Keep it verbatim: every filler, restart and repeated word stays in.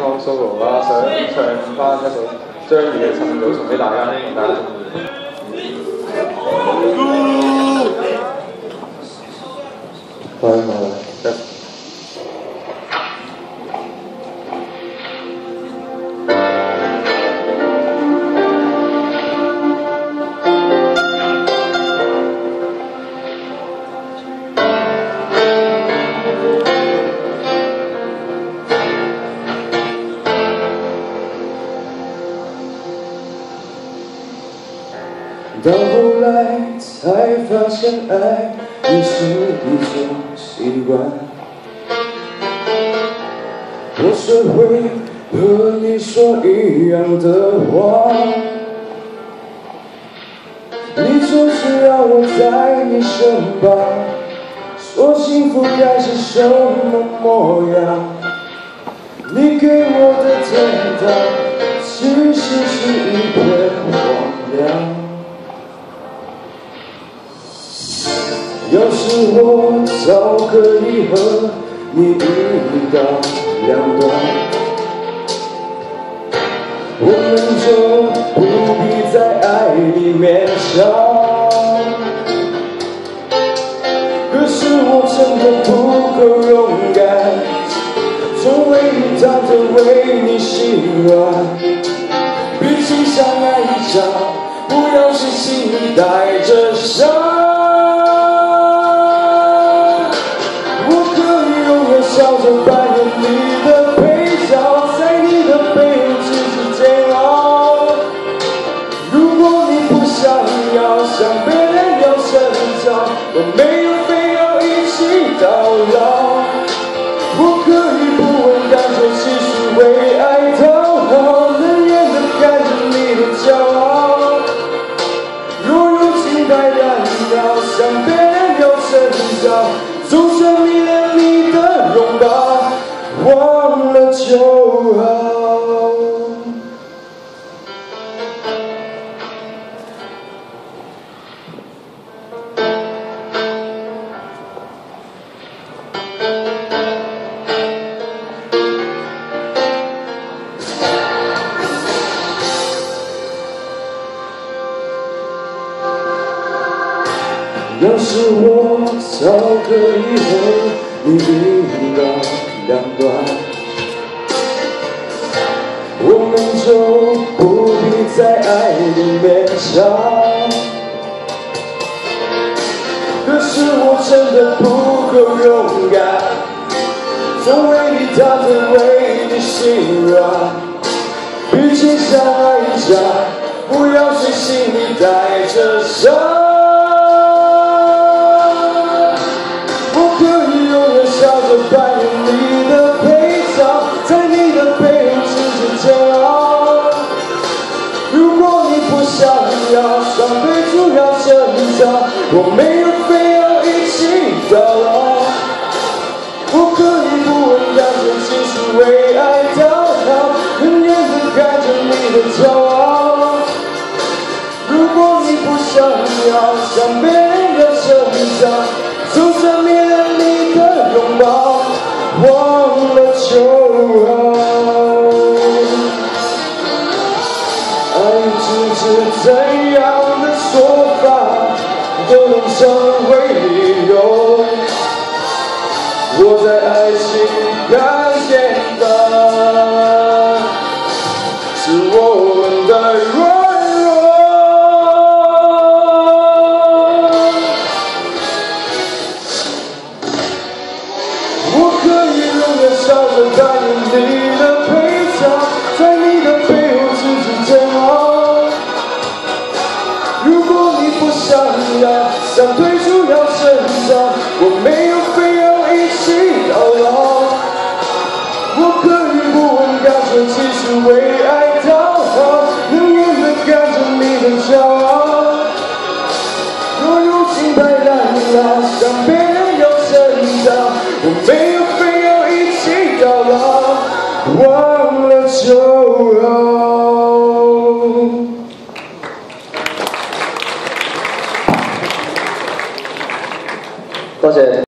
康收穫啦，想唱翻一首張宇嘅《趁早》送俾大家，希望大家中意。好，好，得。 到后来才发现，爱已是一种习惯。我学会和你说一样的话，你就是让我在你身旁，说幸福该是什么模样。你给我的天堂，其实是一片荒凉。要是我早可以和你一刀两断，我们就不必在爱里面想。可是我真的不够勇敢，总为你躺着为你心软。比起相爱一场，不要是心里带着伤。笑着扮演你的配角，在你的背后只是煎熬。如果你不想要像别人要深交，我没有非要一起到老。我可以不问感受，继续为爱讨好，冷眼地看着你的骄傲。若如今还然要像别人要深交，总算迷恋你的拥抱，忘了就好。要是我早可以和你一刀两断，我们就不必在爱里面想。可是我真的不够勇敢，总为你躺着为你心软。比起相爱一场，不要是心里带着伤。笑着扮演你的配角，在你的背后只是煎熬。如果你不想要像对主要深交，我没有非要一起到老。我可以不问感受，继续为爱讨好，冷眼地看着你的骄傲。如果你不想要像别人要深交，就算迷恋你的拥抱，忘了就好。爱只是怎样的说法都能成为理由。我在爱情看见的是我们的软弱。笑着扮演你的配角，在你的背后只是煎熬。如果你不想要像对主要深交，我没有非要一起到老。我可以不问感受，继续为